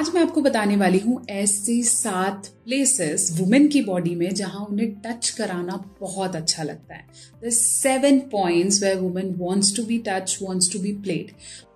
आज मैं आपको बताने वाली हूँ ऐसी 7 प्लेसेस वुमेन की बॉडी में जहां उन्हें टच कराना बहुत अच्छा लगता है। The 7 points where women wants to be touch, wants to be played.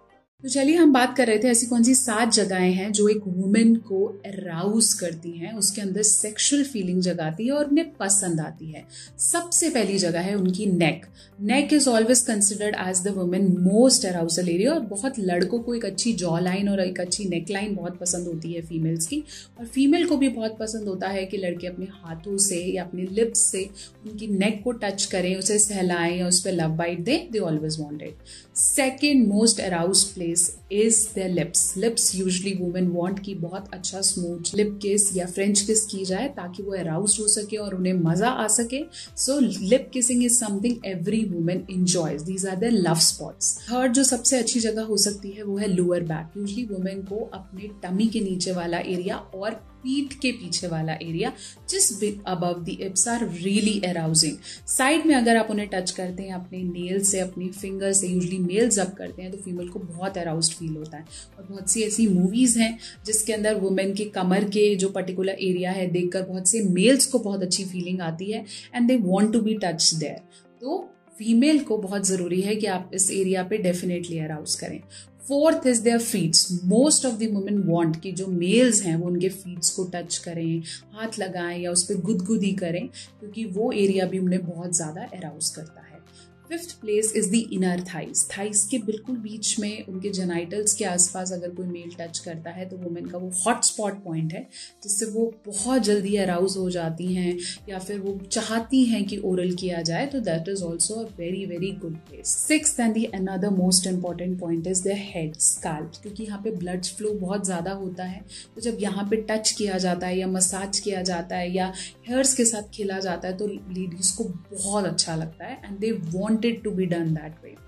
तो चलिए हम बात कर रहे थे ऐसी कौन सी 7 जगहें हैं जो एक वुमेन को अराउज करती हैं, उसके अंदर सेक्सुअल फीलिंग जगाती है और उन्हें पसंद आती है। सबसे पहली जगह है उनकी neck. Neck is always considered as the women most arousal area और बहुत लड़कों को एक अच्छी जॉ लाइन और एक अच्छी नेक लाइन बहुत पसंद होती है फीमेल्स की, और फीमेल को भी बहुत पसंद होता है कि लड़के अपने हाथों से या अपने लिप्स से उनकी नेक को टच करें, उसे सहलाएं या उस पर लव बाइट दें। They always want it. Second most aroused place is their lips. Lips usually women want कि बहुत अच्छा स्मूथ लिप किस या फ्रेंच किस की जाए ताकि वो अराउज्ड हो सके और उन्हें मजा आ सके। So lip kissing is something every woman enjoys. These are their love spots. Third जो सबसे अच्छी जगह हो सकती है वो है लोअर बैक। यूजली वुमेन को अपने टमी के नीचे वाला एरिया और पीठ के पीछे वाला area just above the hips are really arousing. Side में अगर आप उन्हें टच करते हैं अपने नेल से, अपनी फिंगर से, यूजली मेल्स अप करते हैं तो फीमेल को बहुत अराउज्ड फील होता है। और बहुत सी ऐसी मूवीज हैं जिसके अंदर वुमेन के कमर के जो पर्टिकुलर एरिया है देखकर बहुत से मेल्स को बहुत अच्छी फीलिंग आती है and they want to be touch there. तो फीमेल को बहुत जरूरी है कि आप इस एरिया पे डेफिनेटली अराउज करें। Fourth is their feets. Most of the women want कि जो मेल्स हैं वो उनके फीट्स को टच करें, हाथ लगाएं या उस पर गुदगुदी करें, क्योंकि वो एरिया भी उन्हें बहुत ज्यादा अराउज करता है। Fifth place is the inner thighs. Thighs के बिल्कुल बीच में उनके जेनाइटल्स के आसपास अगर कोई मेल टच करता है तो वुमेन का वो हॉट स्पॉट पॉइंट है जिससे वो बहुत जल्दी अराउज हो जाती हैं या फिर वो चाहती हैं कि ओरल किया जाए। तो that is also a very very good place. Sixth and the another most important point is the head scalp, क्योंकि यहाँ पे ब्लड फ्लो बहुत ज्यादा होता है। तो जब यहाँ पे टच किया जाता है या मसाज किया जाता है या हेयर्स के साथ खेला जाता है तो लेडीज को बहुत अच्छा लगता है and they wanted to be done that way.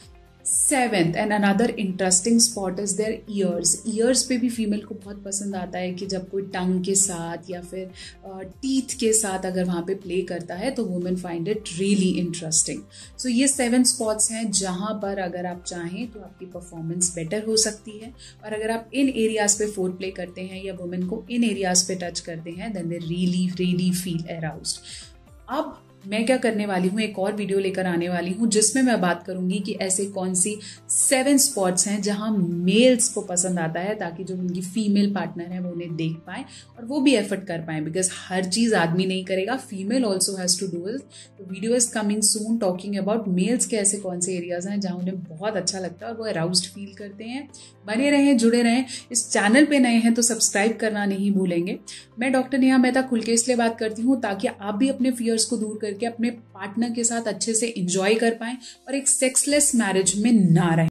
Seventh and another interesting spot is their ears. Ears पे भी फीमेल को बहुत पसंद आता है कि जब कोई टंग के साथ या फिर टीथ के साथ अगर वहाँ पे प्ले करता है तो women find it really interesting. So ये 7 स्पॉट्स हैं जहाँ पर अगर आप चाहें तो आपकी परफॉर्मेंस बेटर हो सकती है, और अगर आप इन एरियाज पे फोर प्ले करते हैं या वुमेन को इन एरियाज पे टच करते हैं then they really really feel aroused. अब मैं क्या करने वाली हूँ, एक और वीडियो लेकर आने वाली हूँ जिसमें मैं बात करूंगी कि ऐसे कौन सी 7 स्पॉट्स हैं जहां मेल्स को पसंद आता है, ताकि जो उनकी फीमेल पार्टनर है वो उन्हें देख पाए और वो भी एफर्ट कर पाए, बिकॉज हर चीज आदमी नहीं करेगा, female also has to do it. तो video is coming soon talking about males के ऐसे कौन से एरियाज हैं जहां उन्हें बहुत अच्छा लगता है और वो अराउज्ड फील करते हैं। बने रहें, जुड़े रहें। इस चैनल पे नए हैं तो सब्सक्राइब करना नहीं भूलेंगे। मैं डॉक्टर नेहा मेहता खुल के इसलिए बात करती हूँ ताकि आप भी अपने फियर्स को दूर करके अपने पार्टनर के साथ अच्छे से एंजॉय कर पाएं और एक सेक्सलेस मैरिज में ना रहें।